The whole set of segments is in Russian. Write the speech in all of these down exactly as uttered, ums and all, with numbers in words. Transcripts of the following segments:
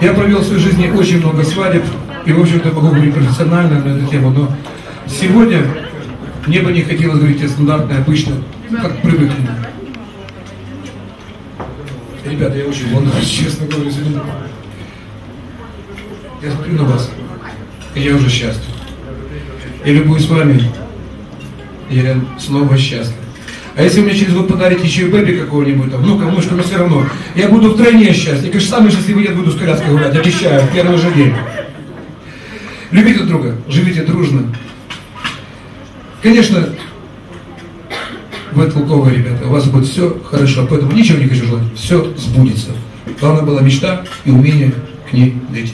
Я провел в своей жизни очень много свадеб, и, в общем-то, могу говорить профессионально на эту тему, но сегодня мне бы не хотелось говорить о стандартной, обычно, как привыкли. Ребята, я очень волнуюсь, честно говоря, сегодня. Я смотрю на вас, и я уже счастлив. Я любуюсь с вами, я снова счастлив. А если вы мне через год подарите еще и бэби какого-нибудь там, внука, внучку, но все равно, я буду втройне счастлив. Я, конечно, самый счастливый дед буду с коляской гулять, обещаю, в первый же день. Любите друг друга, живите дружно. Конечно, вы толковые ребята, у вас будет все хорошо, поэтому ничего не хочу желать, все сбудется. Главное была мечта и умение к ней дойти.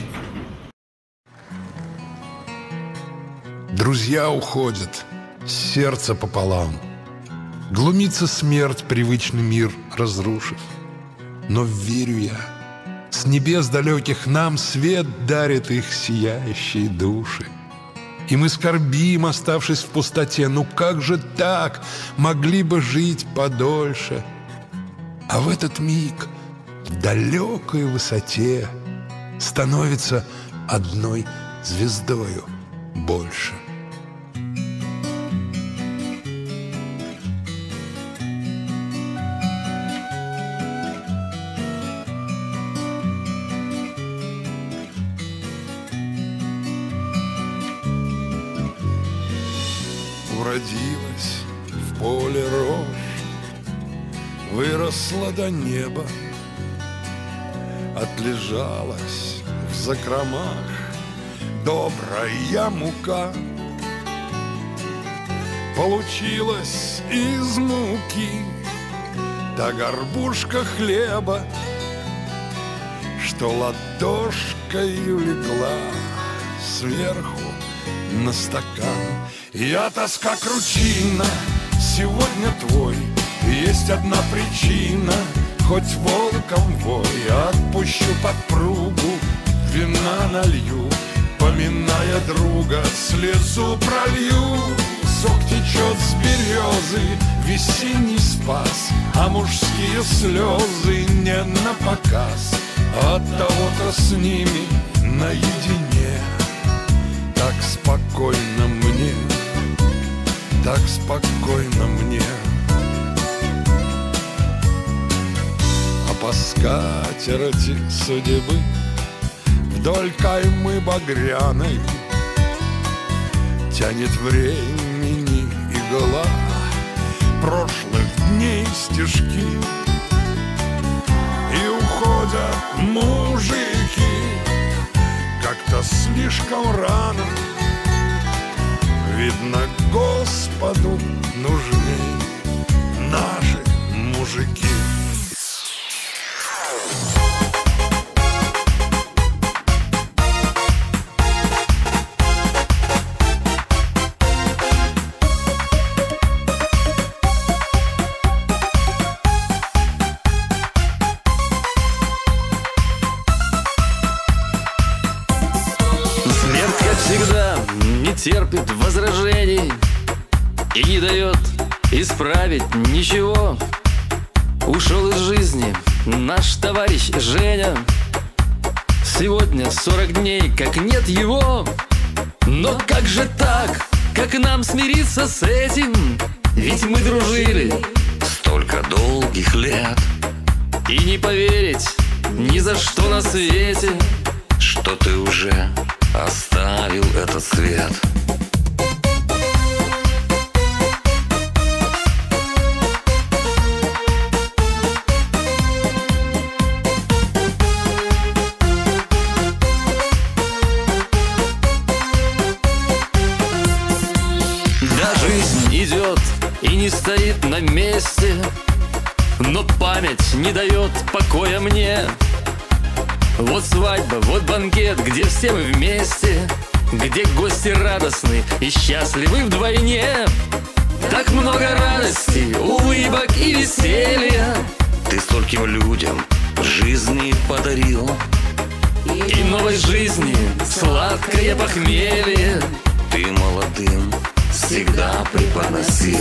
Друзья уходят, сердце пополам. Глумится смерть, привычный мир разрушив. Но верю я, с небес далеких нам свет дарит их сияющие души. И мы скорбим, оставшись в пустоте. Ну как же так? Могли бы жить подольше. А в этот миг в далекой высоте становится одной звездою больше. Уродилась в поле рожь, выросла до неба, отлежалась в закромах добрая мука. Получилась из муки та горбушка хлеба, что ладошкою легла сверху на стакан. Я тоска кручина, сегодня твой. Есть одна причина, хоть волком вой. Отпущу подпругу, вина налью, поминая друга, слезу пролью. Сок течет с березы, весенний спас, а мужские слезы не напоказ. От того-то с ними наедине так спокойно мне, так спокойно мне. А по скатерти судьбы вдоль каймы багряной тянет времени игла прошлых дней стежки. И уходят мужики как-то слишком рано. Видно, Господу нужней наши мужики. Смерть, как всегда, не терпит возражений и не дает исправить ничего. Ушел из жизни наш товарищ Женя. Сегодня сорок дней, как нет его. Но как же так? Как нам смириться с этим? Ведь мы дружили столько долгих лет. И не поверить ни за что на свете, что ты уже оставил этот свет. Да, жизнь идет и не стоит на месте, но память не дает покоя мне. Вот свадьба, вот банкет, где все мы вместе, где гости радостны и счастливы вдвойне. Так много радости, улыбок и веселья ты стольким людям жизни подарил. И новой жизни сладкое похмелье ты молодым всегда преподносил.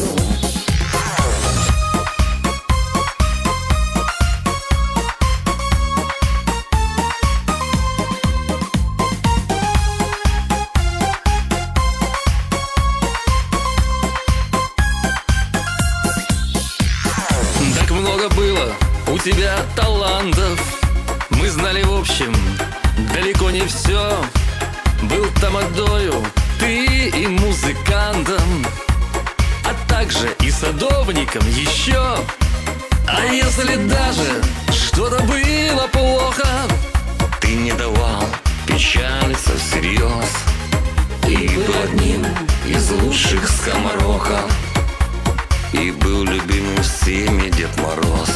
себя талантов. Мы знали в общем далеко не все. Был тамадою, ты и музыкантом, а также и садовником еще. А если даже что-то было плохо, ты не давал печалиться всерьез. И был одним из лучших скоморохов, и был любимым всеми Дед Мороз.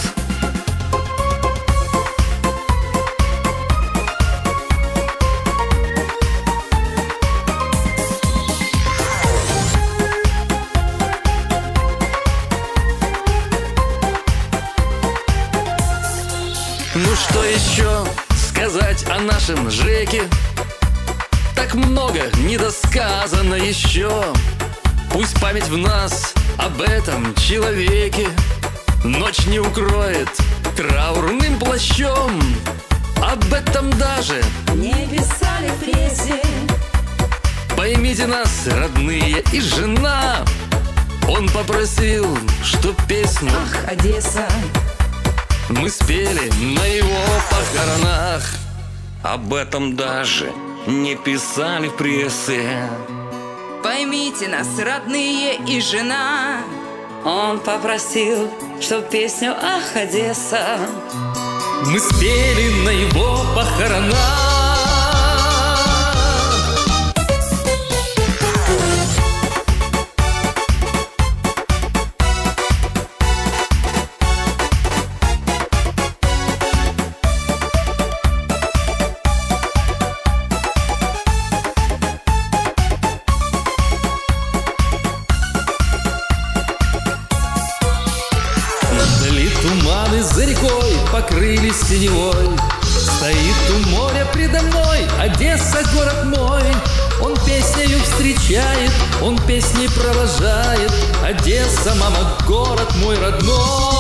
Ну что еще сказать о нашем Жеке? Так много недосказано еще. Пусть память в нас об этом человеке ночь не укроет траурным плащом. Об этом даже не писали в прессе. Поймите нас, родные и жена. Он попросил, чтоб песню «Ах, Одесса» мы спели на его похоронах. Об этом даже не писали в прессе. Поймите нас, родные и жена. Он попросил, чтоб песню «Ах, Одесса» мы спели на его похоронах. Туманы за рекой покрылись синевой. Стоит у моря предо мной Одесса, город мой. Он песнею встречает, он песней провожает. Одесса, мама, город мой родной.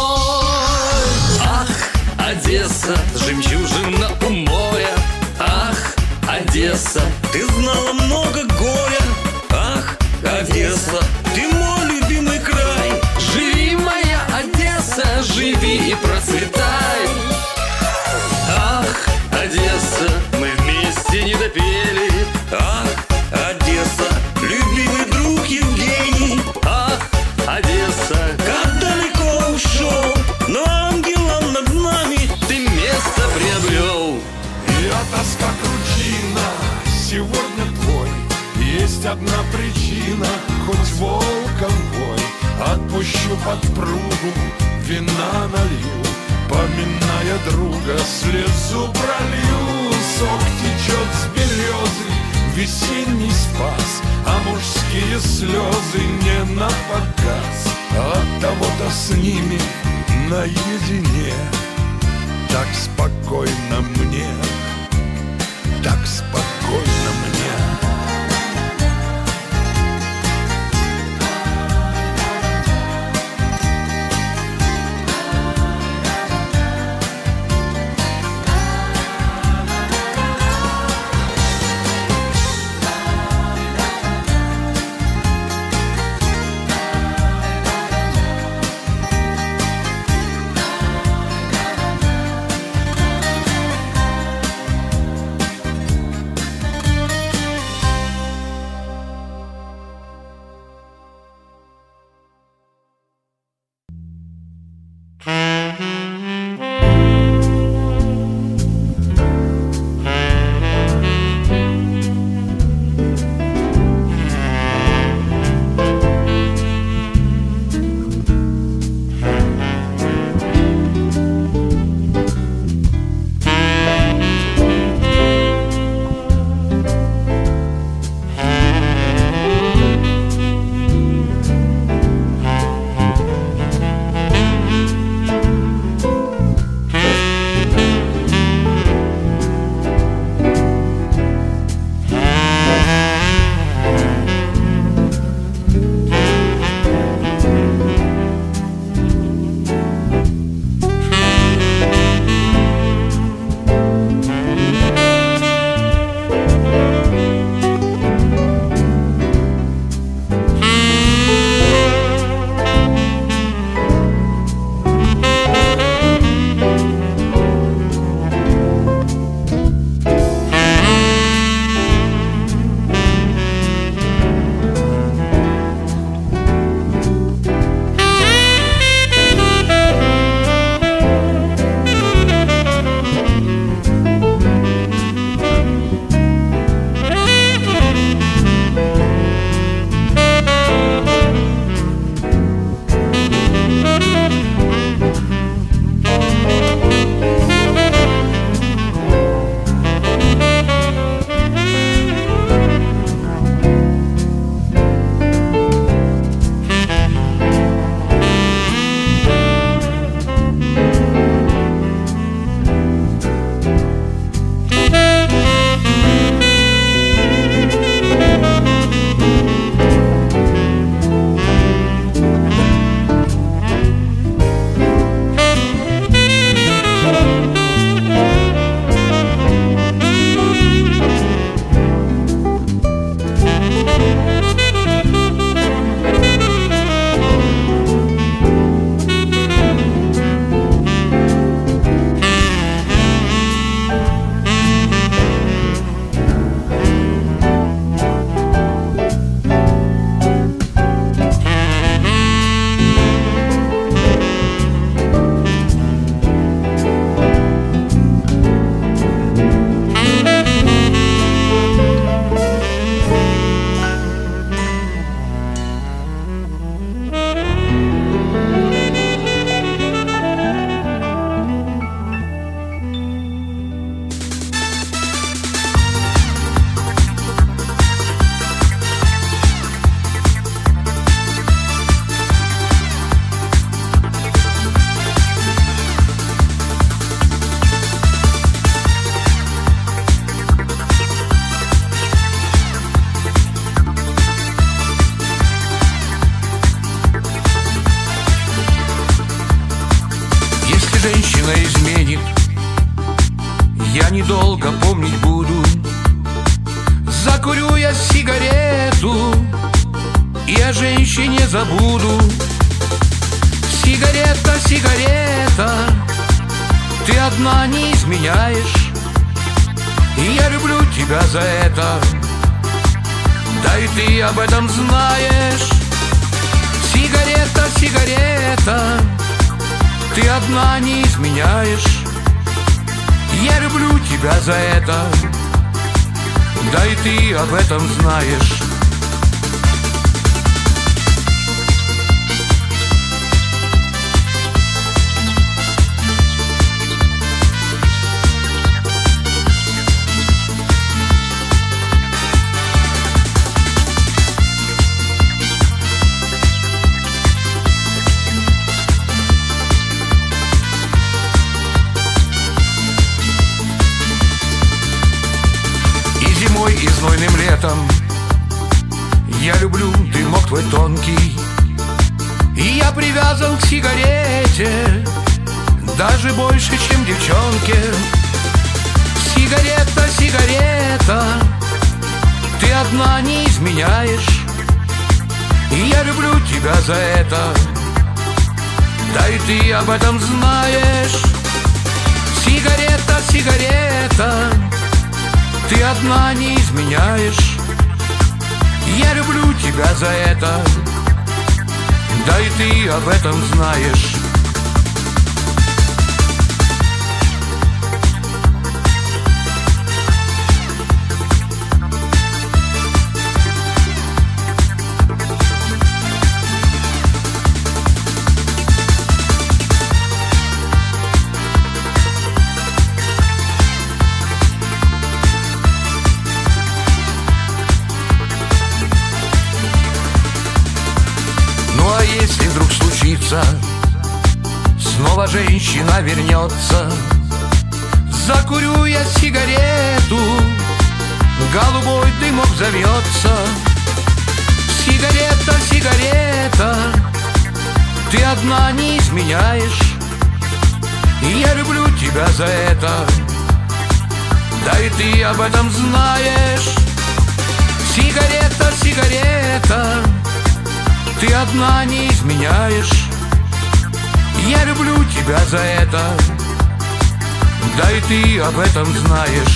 Ах, Одесса, жемчужина у моря. Ах, Одесса, ты знала много горя. Ах, Одесса, ты мой любимый край. Живи, моя Одесса, живи и процветай. Ах, Одесса, мы вместе не допели. Ах, Одесса, любимый друг Евгений. Ах, Одесса, как далеко ушел, но ангелом над нами ты место приобрел. Я тоска кручина, сегодня твой. Есть одна причина, хоть волком вой. Отпущу подпругу, вина налью, поминая друга, слезу пролью. Сок течет с березы, весенний спас, а мужские слезы не на показ. От того-то с ними наедине так спокойно мне, так спокойно мне. женщина изменит, я недолго помнить буду. Закурю я сигарету и о женщине забуду. Сигарета, сигарета, ты одна не изменяешь, и я люблю тебя за это, да и ты об этом знаешь. Сигарета, сигарета, ты одна не изменяешь, я люблю тебя за это, да и ты об этом знаешь. И знойным летом я люблю дымок твой тонкий, и я привязан к сигарете даже больше, чем девчонке. Сигарета, сигарета, ты одна не изменяешь, и я люблю тебя за это, да и ты об этом знаешь. Сигарета, сигарета, ты одна не изменяешь, я люблю тебя за это, да и ты об этом знаешь. Если вдруг случится, снова женщина вернется, закурю я сигарету, голубой дымок зовется. Сигарета, сигарета, ты одна не изменяешь, и я люблю тебя за это, да и ты об этом знаешь. Сигарета, сигарета, ты одна не изменяешь, я люблю тебя за это, да и ты об этом знаешь.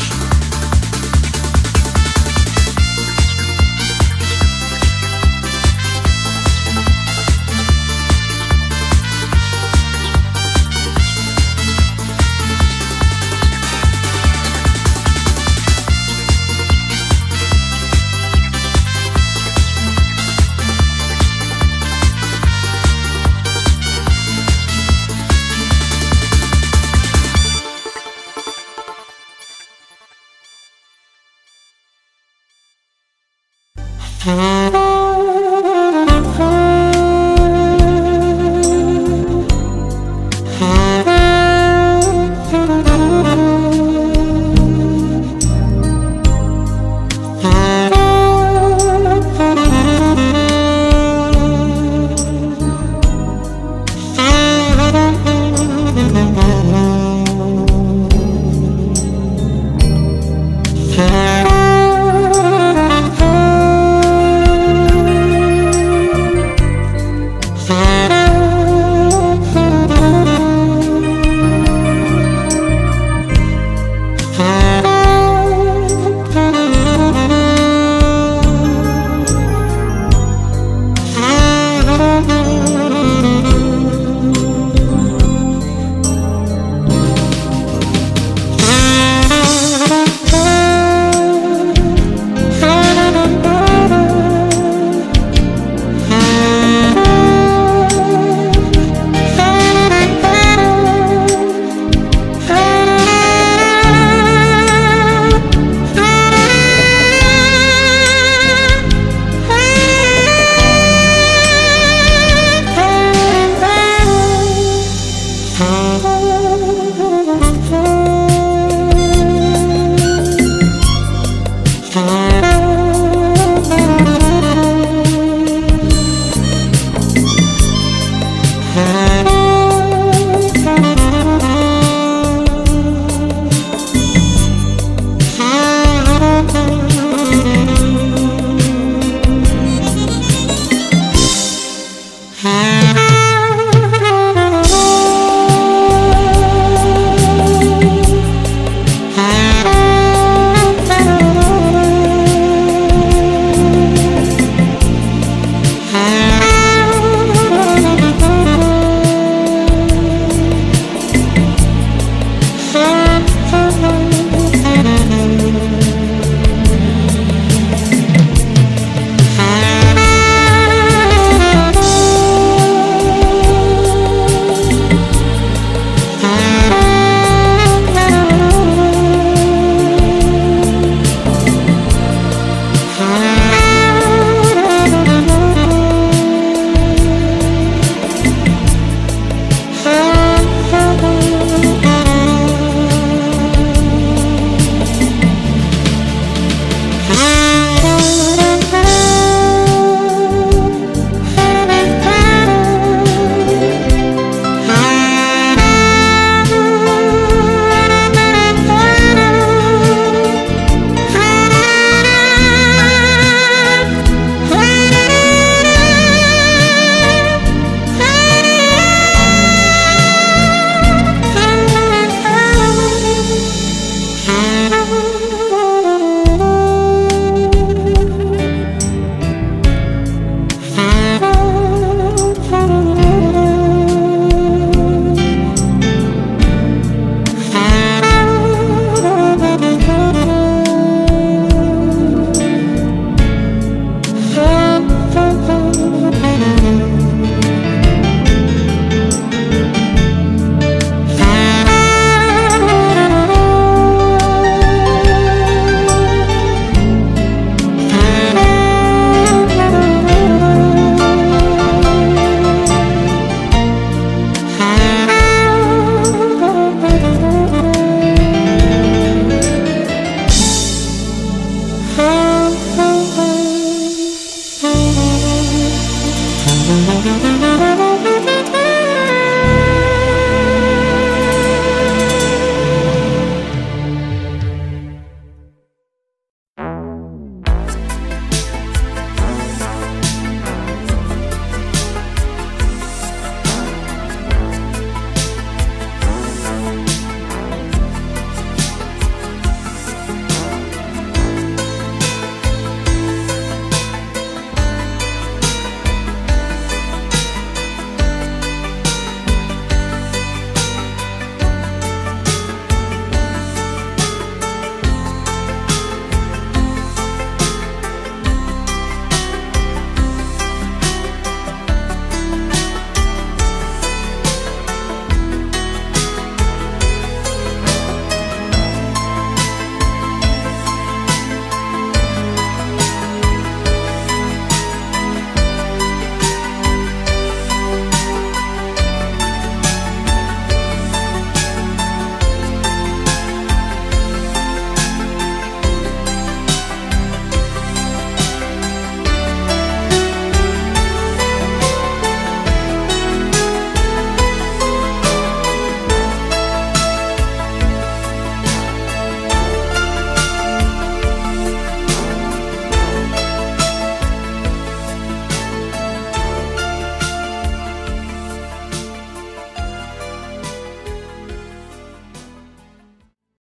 Thank you.